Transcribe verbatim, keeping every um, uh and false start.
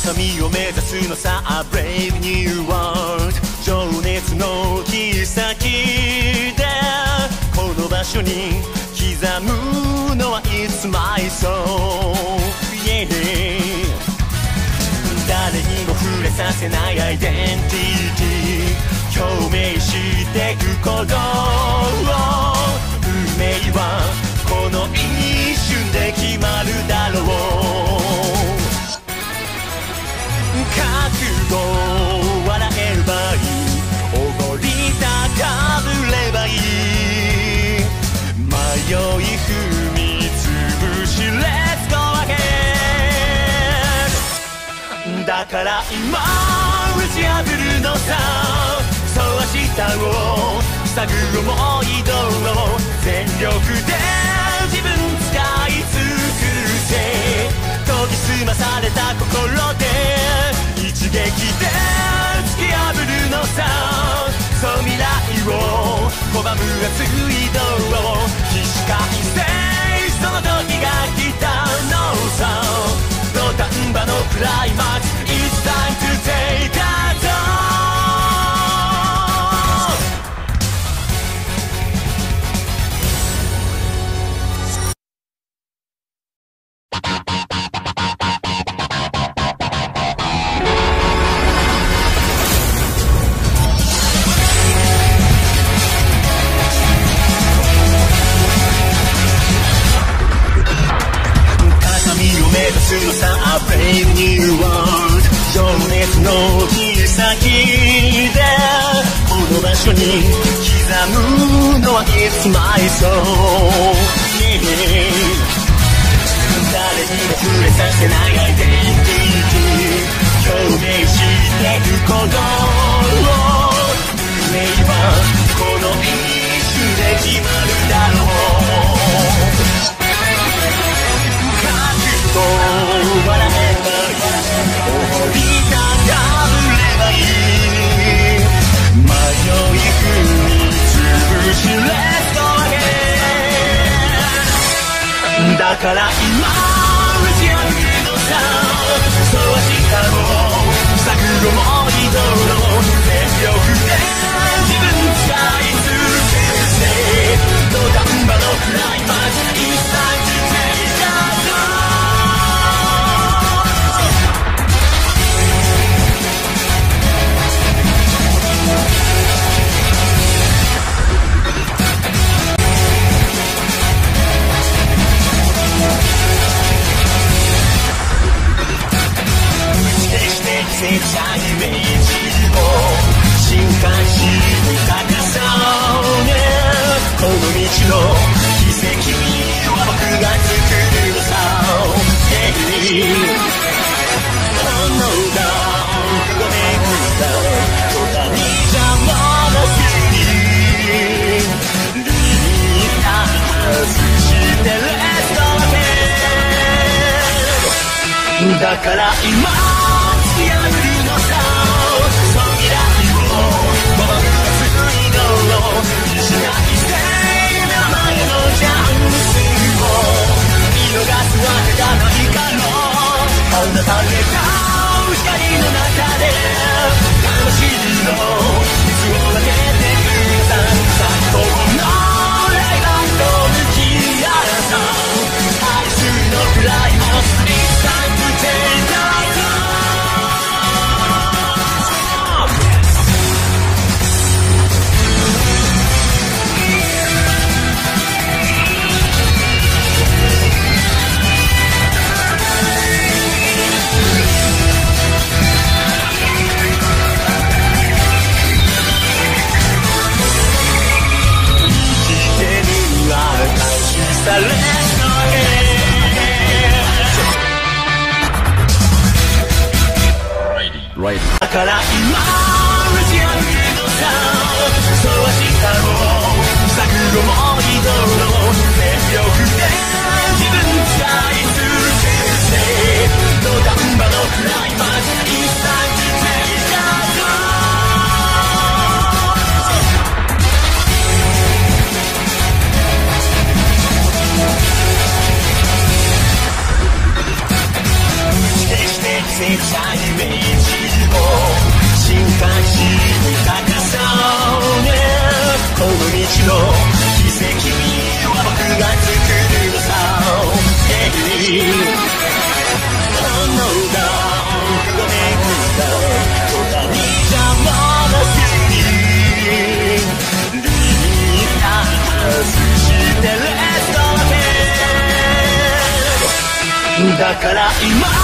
高みを目指すのさ A brave new world 情熱の切り先でこの場所に刻むのは It's my soul、yeah、誰にも触れさせないアイデンティティ共鳴してくこと運命はこの一瞬で決まるだろう覚悟笑えればいいおごり高ぶればいい迷い踏みつぶし Let's go again だから今打ち破るのさそう明日を塞ぐ思い通を全力で自分使い尽くせ研ぎ澄まされた心で一撃で突き破るのさそう未来を拒む熱い道を起死回生その時が来たのさ土壇場のクライマックス It's time to take a turn A brave new world 情熱の切り先でこの場所に刻むのは It's my soul、yeah、誰にも触れさせないアイデンティティ共鳴してくこと運命はこの一瞬で決まるだろう笑えばいいおり高ぶればいい迷い踏みつぶし Let's go again だから今打ち破るのさそう明日を塞ぐ思い通路全力で自分使い尽くせ土壇場のクライマックス It's time to take a turn切ないイメージを進化し高さをねこの道の奇跡は僕が作るのさ炎が奥をめくった隣じゃものすぎリーダー外して Let's go again だから今破るのさそう未来を拒む熱い道路必死な犠牲目の前のチャンスを見逃すわけがないから放たれた光の中で魂の水を分けてくさ最高のライバルと向き合った愛するのクライマックス It's time to take a turn Right. だから今打ち破るのさそう明日を塞ぐ思い通路全力で自分使い尽くせ土壇場のクライマックス It's time to take a turn決してだから今